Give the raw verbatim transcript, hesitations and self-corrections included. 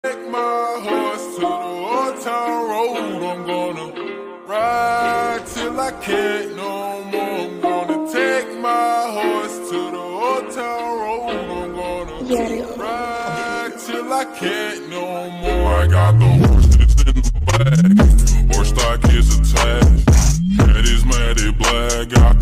Take my horse to the old town road. I'm gonna ride till I can't no more. I'm gonna take my horse to the old town road. I'm gonna ride till I can't no more. I got the horses in the bag. Horse stock is attached. Head is matted black. Got